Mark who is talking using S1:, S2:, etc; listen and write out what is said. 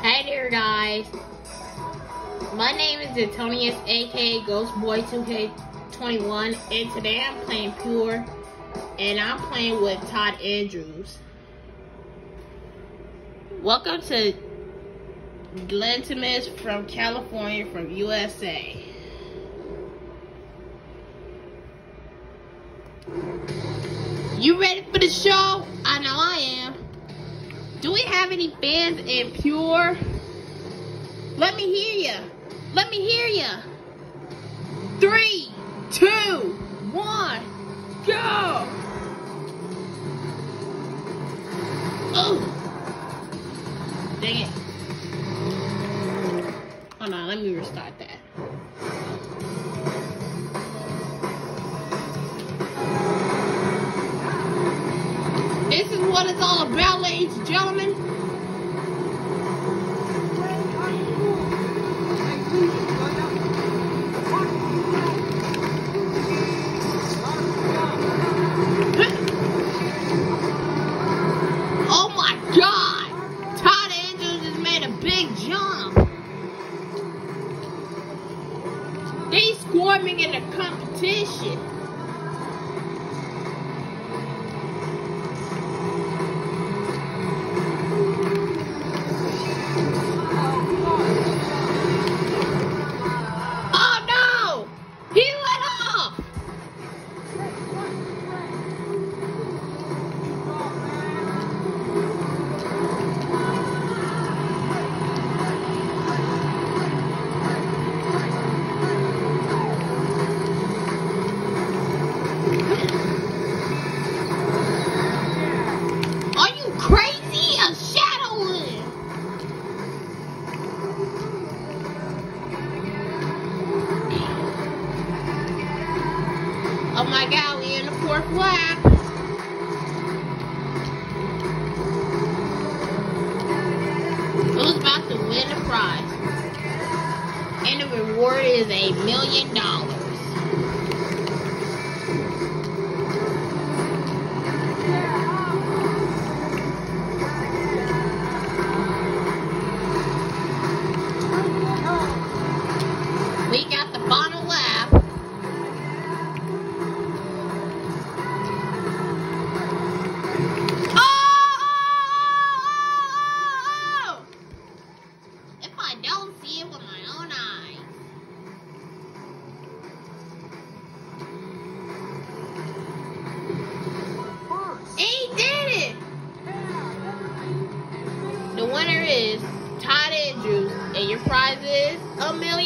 S1: Hey there, guys. My name is Antonius, aka Ghostboy2K21, and today I'm playing Pure, and I'm playing with Todd Andrews. Welcome to Glentimus from California, from USA. You ready for the show? I know I am. Do we have any fans in Pure? Let me hear ya. Let me hear ya. 3, 2, 1, go! Oh! Dang it. Hold on, let me restart that. This is what it's all about, ladies and gentlemen. Oh my God! Todd Andrews has made a big jump. They squirming in the competition. Oh my God, we're in the 4th lap. Who's about to win the prize? And the reward is $1 million. We got the final lap. The winner is Todd Andrews, and your prize is $1 million.